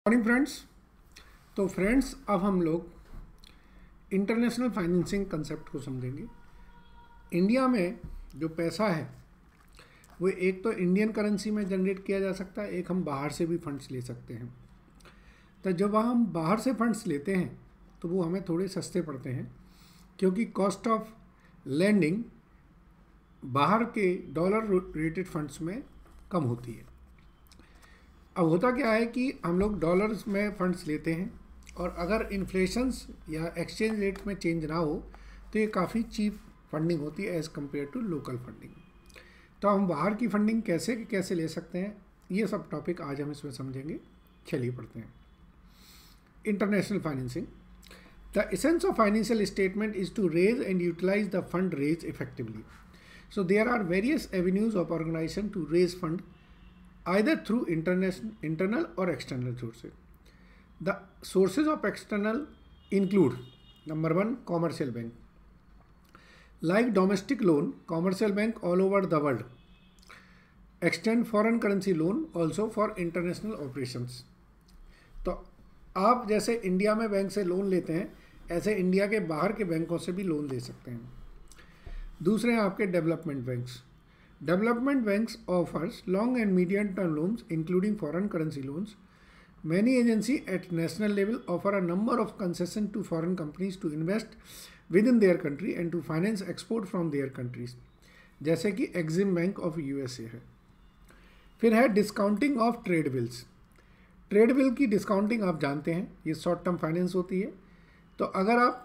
Morning friends. तो friends, अब हम लोग इंटरनेशनल फाइनेंसिंग कंसेप्ट को समझेंगे। इंडिया में जो पैसा है वो एक तो इंडियन करेंसी में जनरेट किया जा सकता है, एक हम बाहर से भी फंड्स ले सकते हैं। तो जब हम बाहर से फंड्स लेते हैं तो वो हमें थोड़े सस्ते पड़ते हैं, क्योंकि कॉस्ट ऑफ लैंडिंग बाहर के डॉलर रेटेड फंड्स में कम होती है। अब होता क्या है कि हम लोग डॉलर्स में फंड्स लेते हैं और अगर इन्फ्लेशंस या एक्सचेंज रेट में चेंज ना हो तो ये काफ़ी चीप फंडिंग होती है as compared to local funding. तो हम बाहर की फंडिंग कैसे कैसे ले सकते हैं, ये सब टॉपिक आज हम इसमें समझेंगे। चलिए पढ़ते हैं। International financing. The essence of financial statement is to raise and utilise the fund raise effectively. So there are various avenues of organisation to raise fund either through internal or external sources. The sources of external include number one, commercial bank. Like domestic loan, commercial bank all over the world extend foreign currency loan also for international operations. तो आप जैसे India में bank से loan लेते हैं, ऐसे India के बाहर के बैंकों से भी लोन ले सकते हैं। दूसरे हैं आपके development banks. Development banks offers long and medium term loans including foreign currency loans. Many agencies at national level offer a number of concessions to foreign companies to invest within their country and to finance export from their countries, जैसे कि Exim Bank of USA है। फिर है discounting of trade bills. Trade bill की discounting आप जानते हैं, ये शॉर्ट टर्म फाइनेंस होती है। तो अगर आप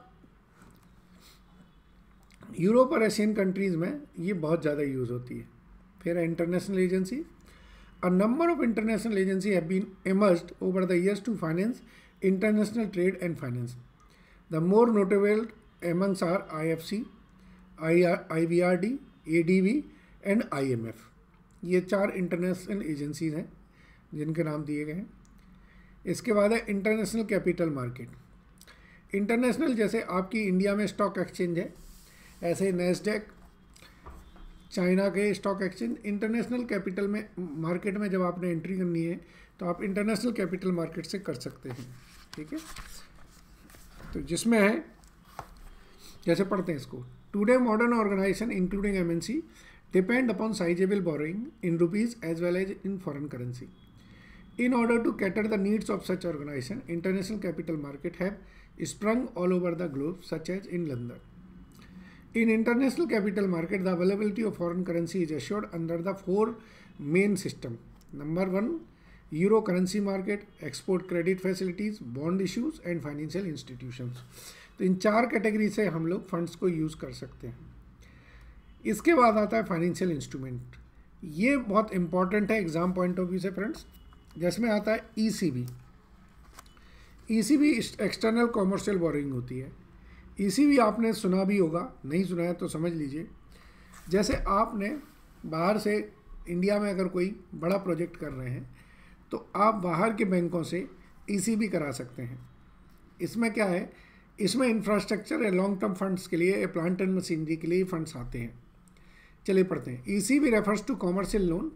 यूरोप और एशियन कंट्रीज़ में ये बहुत ज़्यादा यूज़ होती है। फिर international agency. A number of international agency have been emerged over the years to finance international trade and finance. The more notable amongst are IFC, IBRD, ADB and IMF। ये 4 international agencies हैं जिनके नाम दिए गए हैं। इसके बाद है इंटरनेशनल कैपिटल मार्केट। इंटरनेशनल जैसे आपकी इंडिया में स्टॉक एक्सचेंज है, ऐसे नैस्डैक चाइना के स्टॉक एक्सचेंज। इंटरनेशनल कैपिटल में मार्केट में जब आपने एंट्री करनी है तो आप इंटरनेशनल कैपिटल मार्केट से कर सकते हैं, ठीक है। तो जिसमें है, जैसे पढ़ते हैं इसको। Today modern organisation including MNC depend upon sizeable borrowing in rupees as well as in foreign currency. In order to cater the needs of such organization, international capital market have sprung all over the globe, such as in London. In international capital market, the availability of foreign currency is assured under the 4 main system. Number 1, Euro currency market, export credit facilities, bond issues and financial institutions. तो इन 4 category से हम लोग funds को use कर सकते हैं। इसके बाद आता है फाइनेंशियल इंस्ट्रूमेंट। ये बहुत इंपॉर्टेंट है एग्जाम पॉइंट ऑफ व्यू से फ्रेंड्स। जिसमें आता है ECB। ECB external commercial borrowing होती है। ECB आपने सुना भी होगा, नहीं सुना है तो समझ लीजिए। जैसे आपने बाहर से इंडिया में अगर कोई बड़ा प्रोजेक्ट कर रहे हैं तो आप बाहर के बैंकों से ECB करा सकते हैं। इसमें क्या है, इसमें इंफ्रास्ट्रक्चर या लॉन्ग टर्म फंड्स के लिए या प्लांट एंड मशीनरी के लिए फंड्स आते हैं। चलिए पढ़ते हैं। ECB refers to commercial loan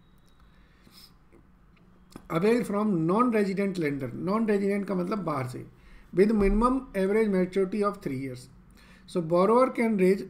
avail from non resident lender. Non resident का मतलब बाहर से, with minimum average maturity of 3 years. So borrower can raise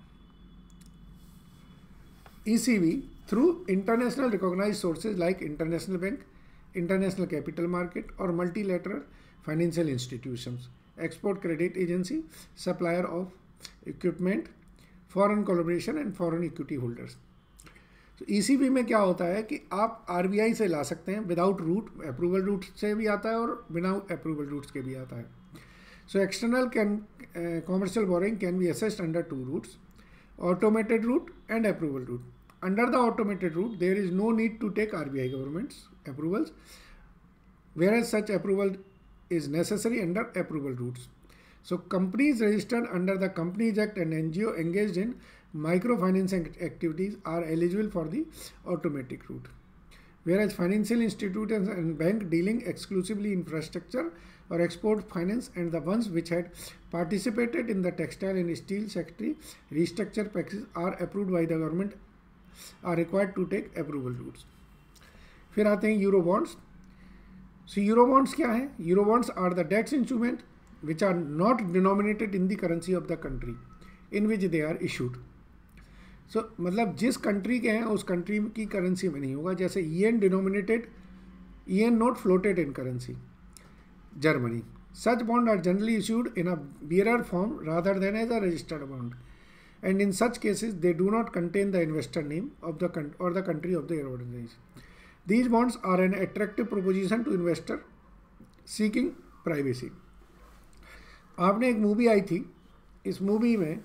ECB through international recognise sources like international bank, international capital market और multilateral financial institutions, export credit agency, supplier of equipment, foreign collaboration and foreign equity holders. तो ECB में क्या होता है कि आप RBI से ला सकते हैं विदाउट रूट, अप्रूवल रूट से भी आता है और बिना अप्रूवल रूट्स के भी आता है। So external commercial borrowing can be assessed under 2 routes, automated route and approval route. Under the automated route there is no need to take RBI governments approvals, whereas such approval is necessary under approval routes. So companies registered under the Companies Act and NGO engaged in microfinancing activities are eligible for the automatic route, whereas financial institutions and bank dealing exclusively infrastructure or export finance and the ones which had participated in the textile and steel sector restructure packages are approved by the government are required to take approval routes. फिर आते हैं euro bonds. So euro bonds क्या है? Euro bonds are the debts instrument which are not denominated in the currency of the country in which they are issued. So मतलब जिस country के हैं उस कंट्री की करेंसी में नहीं होगा, जैसे EN denominated, EN note floated in currency Germany. Such bonds are generally issued in a bearer form rather than as a registered bond, and in such cases they do not contain the investor name of the or the country of their origin. These bonds are an attractive proposition to investor seeking privacy. आपने एक movie आई थी, इस movie में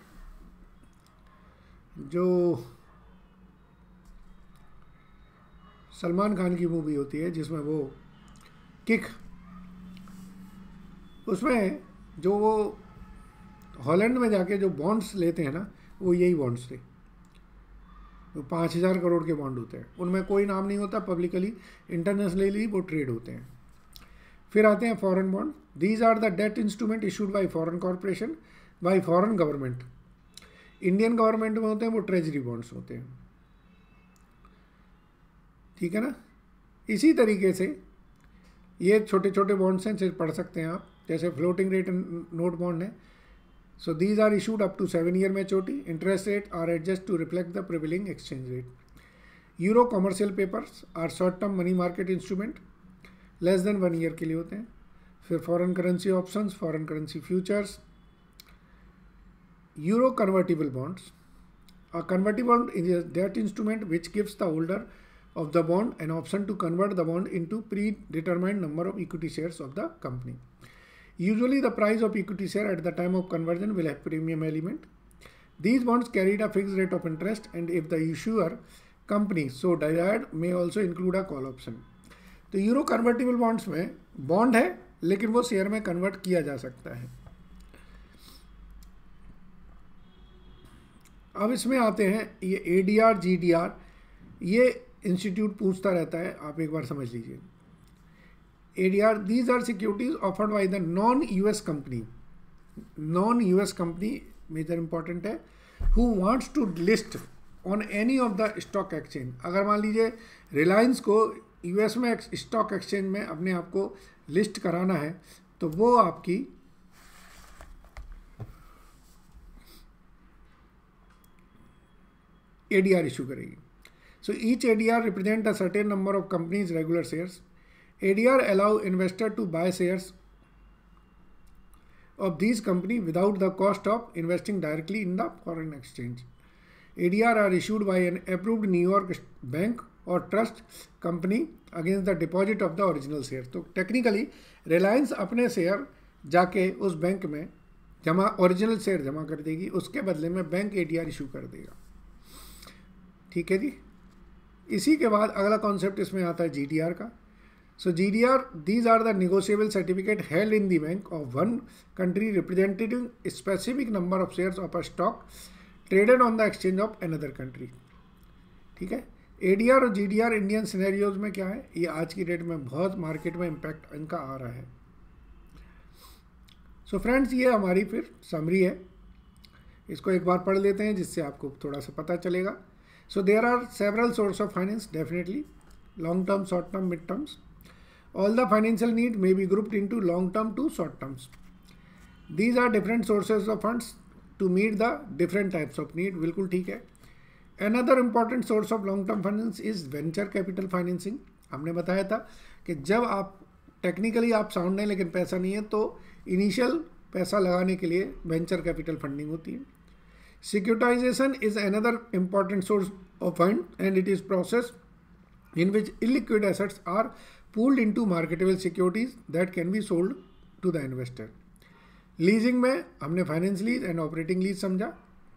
जो सलमान खान की movie होती है जिसमें वो किक, उसमें जो वो हॉलैंड में जाके जो बॉन्ड्स लेते हैं ना, वो यही बॉन्ड्स थे। वो 5,000 करोड़ के बॉन्ड होते हैं, उनमें कोई नाम नहीं होता, पब्लिकली इंटरनेशनली वो ट्रेड होते हैं। फिर आते हैं foreign bond. These are the debt instrument issued by foreign corporation by foreign government. Indian government में होते हैं वो ट्रेजरी बॉन्ड्स होते हैं, ठीक है ना। इसी तरीके से ये छोटे छोटे बॉन्ड्स हैं, सिर्फ पढ़ सकते हैं आप, जैसे फ्लोटिंग रेट नोट बॉन्ड है। So these are issued up to 7 year maturity. Interest rate are adjust to reflect the prevailing exchange rate. Euro commercial papers are short term money market instrument, less than 1 year के लिए होते हैं। फिर foreign currency options, foreign currency futures, euro convertible bonds. A convertible bond is a debt instrument which gives the holder of the bond an option to convert the bond into predetermined number of equity shares of the company. Usually the price of equity share at the time of conversion will have premium element. These bonds carried a fixed rate of interest, and if the issuer company so desired may also include a call option. तो euro convertible bonds में bond है लेकिन वो share में convert किया जा सकता है। अब इसमें आते हैं ये ADR GDR, ये इंस्टीट्यूट पूछता रहता है, आप एक बार समझ लीजिए। ADR, these are securities offered by the non-US company, non-US company major important है, who wants to list on any of the stock exchange। अगर मान लीजिए रिलायंस को US में स्टॉक एक्सचेंज में अपने आप को लिस्ट कराना है तो वो आपकी ADR इशू करेगी। So each ADR represent a certain number of companies regular shares. ADR allow investor to buy shares of these company without the cost of investing directly in the foreign exchange. ADR are issued by an approved New York bank or trust company against the deposit of the original share। तो technically Reliance अपने share जाके उस bank में जमा, original share जमा कर देगी, उसके बदले में बैंक ADR इशू कर देगा, ठीक है जी। इसी के बाद अगला कॉन्सेप्ट इसमें आता है GDR का। So GDR, these are the negotiable certificate held in the bank of one country representing specific number of shares of a stock traded on the exchange of another country, ठीक है। ADR और GDR Indian scenarios में क्या है, ये आज की date में बहुत मार्केट में इम्पैक्ट इनका आ रहा है। सो फ्रेंड्स, ये हमारी फिर समरी है, इसको एक बार पढ़ लेते हैं जिससे आपको थोड़ा सा पता चलेगा। So there are several sources of finance, definitely long term, short term, mid terms. All the financial need may be grouped into long term to short terms. These are different sources of funds to meet the different types of need. बिल्कुल ठीक है। Another important source of long term finance is venture capital financing. हमने बताया था कि जब आप technically आप साउंड हैं लेकिन पैसा नहीं है तो इनिशियल पैसा लगाने के लिए वेंचर कैपिटल फंडिंग होती है। Securitization is another important source of fund, and it is process in which illiquid assets are pooled into marketable securities that can be sold to the investor. Leasing में हमने finance lease and operating lease समझा।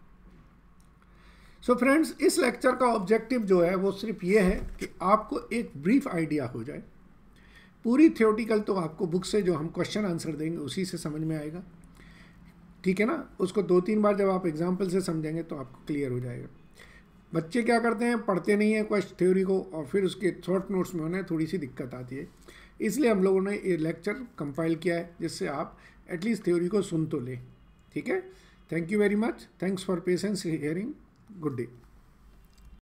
So friends, इस lecture का objective जो है वो सिर्फ ये है कि आपको एक ब्रीफ आइडिया हो जाए। पूरी थियोटिकल तो आपको बुक से जो हम क्वेश्चन आंसर देंगे उसी से समझ में आएगा, ठीक है ना। उसको 2-3 बार जब आप एग्जाम्पल से समझेंगे तो आपको क्लियर हो जाएगा। बच्चे क्या करते हैं, पढ़ते नहीं हैं कुछ थ्योरी को और फिर उसके शॉर्ट नोट्स में उन्हें थोड़ी सी दिक्कत आती है। इसलिए हम लोगों ने ये लेक्चर कंपाइल किया है जिससे आप एटलीस्ट थ्योरी को सुन तो लें, ठीक है। Thank you very much, thanks for patience hearing, good day.